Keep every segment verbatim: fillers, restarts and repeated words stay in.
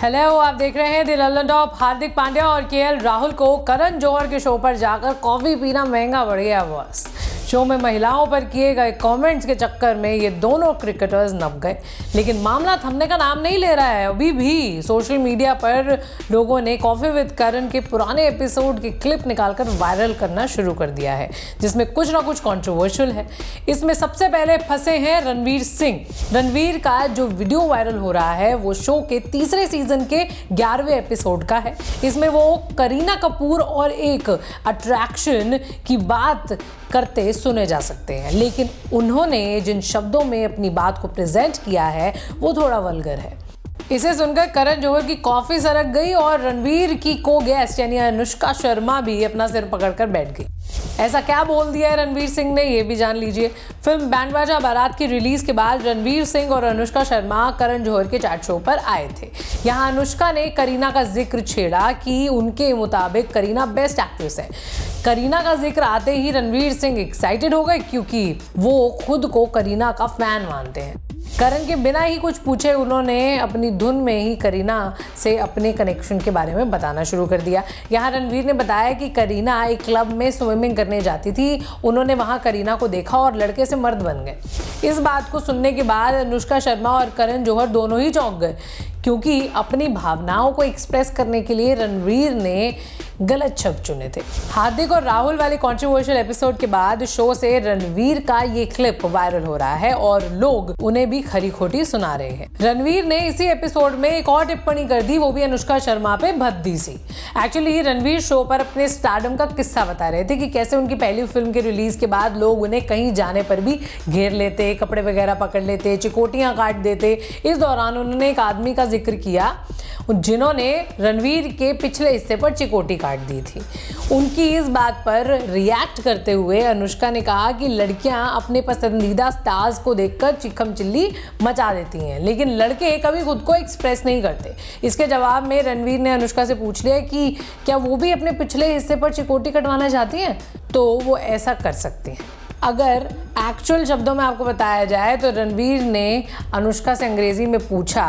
Hello, आप देख रहे हैं द लल्लन टॉप। हार्दिक पांड्या और केएल राहुल को करण जौहर के शो पर जाकर कॉफी पीना महंगा पड़ गया। बस शो में महिलाओं पर किए गए कमेंट्स के चक्कर में ये दोनों क्रिकेटर्स नप गए, लेकिन मामला थमने का नाम नहीं ले रहा है। अभी भी सोशल मीडिया पर लोगों ने कॉफी विद करण के पुराने एपिसोड की क्लिप निकालकर वायरल करना शुरू कर दिया है, जिसमें कुछ ना कुछ कंट्रोवर्शियल है। इसमें सबसे पहले फंसे हैं रणवीर सिंह। रणवीर का जो वीडियो वायरल हो रहा है वो शो के तीसरे सीजन के ग्यारहवें एपिसोड का है। इसमें वो करीना कपूर और एक अट्रैक्शन की बात करते सुने जा सकते हैं, लेकिन उन्होंने जिन शब्दों में अपनी बात को प्रेजेंट किया है वो थोड़ा वल्गर है। इसे सुनकर करण जौहर की कॉफी सरक गई और रणवीर की को गेस्ट यानी अनुष्का शर्मा भी अपना सिर पकड़कर बैठ गई। ऐसा क्या बोल दिया है रणवीर सिंह ने, ये भी जान लीजिए। फिल्म बैंड बाजा बारात की रिलीज के बाद रणवीर सिंह और अनुष्का शर्मा करण जौहर के चैट शो पर आए थे। यहाँ अनुष्का ने करीना का जिक्र छेड़ा कि उनके मुताबिक करीना बेस्ट एक्ट्रेस है। करीना का जिक्र आते ही रणवीर सिंह एक्साइटेड हो गए, क्योंकि वो खुद को करीना का फैन मानते हैं। करण के बिना ही कुछ पूछे उन्होंने अपनी धुन में ही करीना से अपने कनेक्शन के बारे में बताना शुरू कर दिया। यहाँ रणवीर ने बताया कि करीना एक क्लब में स्विमिंग करने जाती थी, उन्होंने वहाँ करीना को देखा और लड़के से मर्द बन गए। इस बात को सुनने के बाद अनुष्का शर्मा और करण जौहर दोनों ही चौंक गए, क्योंकि अपनी भावनाओं को एक्सप्रेस करने के लिए रणवीर ने गलत शब्द चुने थे। हार्दिक और राहुल वाले कंट्रोवर्शियल एपिसोड के बाद शो से रणवीर का ये क्लिप वायरल हो रहा है और लोग उन्हें भी खरी खोटी सुना रहे हैं। रणवीर ने इसी एपिसोड में एक और टिप्पणी कर दी, वो भी अनुष्का शर्मा पे भद्दी सी। एक्चुअली रणवीर शो पर अपने स्टारडम का किस्सा बता रहे थे कि कैसे उनकी पहली फिल्म के रिलीज के बाद लोग उन्हें कहीं जाने पर भी घेर लेते, कपड़े वगैरह पकड़ लेते, चिकोटियां काट देते। इस दौरान उन्होंने एक आदमी का जिक्र किया जिन्होंने रणवीर के पिछले हिस्से पर चिकोटी काट दी थी। उनकी इस बात पर रिएक्ट करते हुए अनुष्का ने कहा कि लड़कियां अपने पसंदीदा स्टार्स को देखकर चिखम चिल्ली मचा देती हैं, लेकिन लड़के कभी खुद को एक्सप्रेस नहीं करते। इसके जवाब में रणवीर ने अनुष्का से पूछ लिया कि क्या वो भी अपने पिछले हिस्से पर चिकोटी कटवाना चाहती हैं, तो वो ऐसा कर सकती हैं। अगर एक्चुअल शब्दों में आपको बताया जाए तो रणवीर ने अनुष्का से अंग्रेजी में पूछा,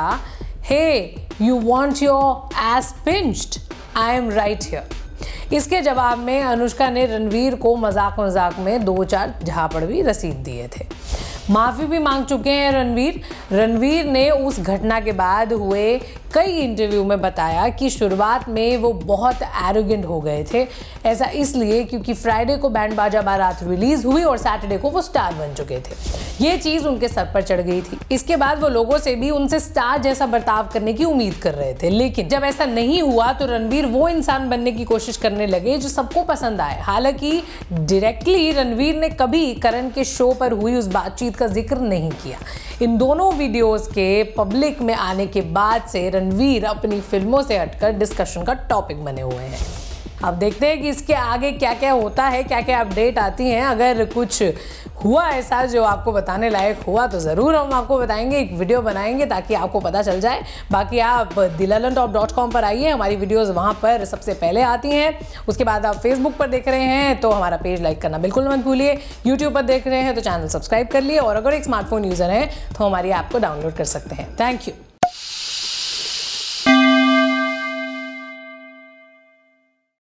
hey you want your ass pinched, I am right here. इसके जवाब में अनुष्का ने रणवीर को मजाक मजाक में दो चार झापड़ भी रसीद दिए थे। माफ़ी भी मांग चुके हैं रणवीर। रणवीर ने उस घटना के बाद हुए कई इंटरव्यू में बताया कि शुरुआत में वो बहुत एरोगेंट हो गए थे। ऐसा इसलिए क्योंकि फ्राइडे को बैंड बाजा बारात रिलीज हुई और सैटरडे को वो स्टार बन चुके थे। ये चीज़ उनके सर पर चढ़ गई थी। इसके बाद वो लोगों से भी उनसे स्टार जैसा बर्ताव करने की उम्मीद कर रहे थे, लेकिन जब ऐसा नहीं हुआ तो रणवीर वो इंसान बनने की कोशिश करने लगे जो सबको पसंद आए। हालांकि डायरेक्टली रणवीर ने कभी करण के शो पर हुई उस बातचीत का जिक्र नहीं किया। इन दोनों वीडियोस के पब्लिक में आने के बाद से रणवीर अपनी फिल्मों से हटकर डिस्कशन का टॉपिक बने हुए हैं। अब देखते हैं कि इसके आगे क्या क्या होता है, क्या क्या अपडेट आती हैं। अगर कुछ हुआ ऐसा जो आपको बताने लायक हुआ तो ज़रूर हम आपको बताएंगे, एक वीडियो बनाएंगे ताकि आपको पता चल जाए। बाकी आप the Lallantop dot com पर आइए, हमारी वीडियोस वहाँ पर सबसे पहले आती हैं। उसके बाद आप फेसबुक पर देख रहे हैं तो हमारा पेज लाइक करना बिल्कुल मत भूलिए। यूट्यूब पर देख रहे हैं तो चैनल सब्सक्राइब कर लिए, और अगर एक स्मार्टफोन यूज़र हैं तो हमारी ऐप को डाउनलोड कर सकते हैं। Thank you.